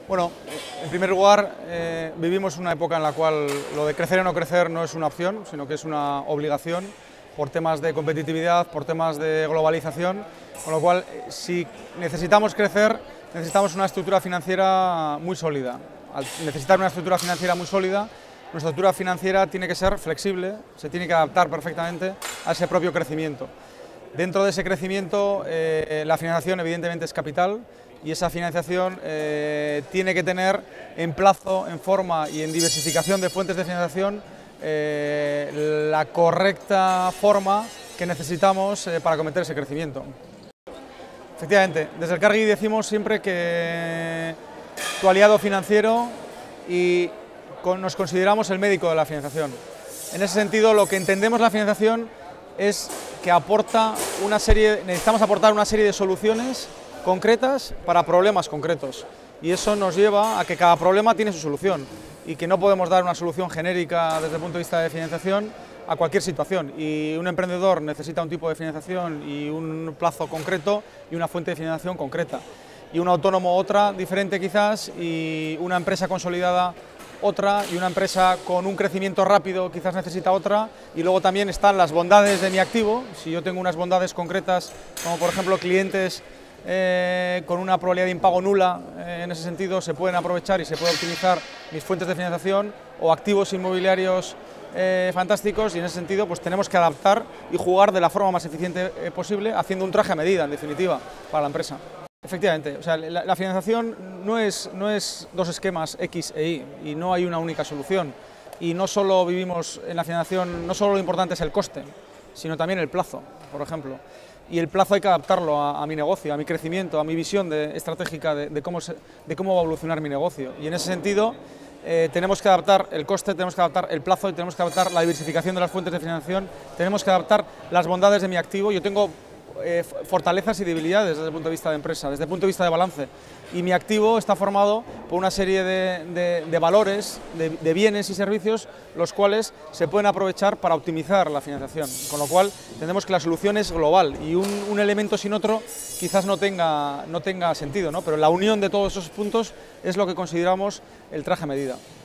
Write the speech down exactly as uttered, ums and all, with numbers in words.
Bueno, en primer lugar, eh, vivimos una época en la cual lo de crecer o no crecer no es una opción, sino que es una obligación por temas de competitividad, por temas de globalización, con lo cual, si necesitamos crecer, necesitamos una estructura financiera muy sólida. Al necesitar una estructura financiera muy sólida, nuestra estructura financiera tiene que ser flexible, se tiene que adaptar perfectamente a ese propio crecimiento. Dentro de ese crecimiento, eh, la financiación evidentemente es capital, y esa financiación eh, tiene que tener en plazo, en forma y en diversificación de fuentes de financiación eh, la correcta forma que necesitamos eh, para acometer ese crecimiento. Efectivamente, desde el Cargi decimos siempre que tu aliado financiero y con, nos consideramos el médico de la financiación. En ese sentido, lo que entendemos la financiación es que aporta una serie, necesitamos aportar una serie de soluciones concretas para problemas concretos, y eso nos lleva a que cada problema tiene su solución y que no podemos dar una solución genérica desde el punto de vista de financiación a cualquier situación, y un emprendedor necesita un tipo de financiación y un plazo concreto y una fuente de financiación concreta, y un autónomo otra diferente quizás, y una empresa consolidada otra, y una empresa con un crecimiento rápido quizás necesita otra. Y luego también están las bondades de mi activo. Si yo tengo unas bondades concretas, como por ejemplo clientes Eh, con una probabilidad de impago nula, eh, en ese sentido se pueden aprovechar y se pueden optimizar mis fuentes de financiación, o activos inmobiliarios eh, fantásticos, y en ese sentido pues tenemos que adaptar y jugar de la forma más eficiente eh, posible, haciendo un traje a medida, en definitiva, para la empresa. Efectivamente, o sea, la, la financiación no es, no es dos esquemas X e Y, y no hay una única solución, y no solo vivimos en la financiación, no solo lo importante es el coste, sino también el plazo, por ejemplo. Y el plazo hay que adaptarlo a, a mi negocio, a mi crecimiento, a mi visión de, estratégica de, de, cómo se, de cómo va a evolucionar mi negocio. Y en ese sentido eh, tenemos que adaptar el coste, tenemos que adaptar el plazo y tenemos que adaptar la diversificación de las fuentes de financiación, tenemos que adaptar las bondades de mi activo. Yo tengo eh, fortalezas y debilidades desde el punto de vista de empresa, desde el punto de vista de balance, y mi activo está formado por una serie de, de, de valores, de, de bienes y servicios, los cuales se pueden aprovechar para optimizar la financiación, con lo cual entendemos que la solución es global, y un, un elemento sin otro quizás no tenga, no tenga sentido, ¿no? Pero la unión de todos esos puntos es lo que consideramos el traje a medida.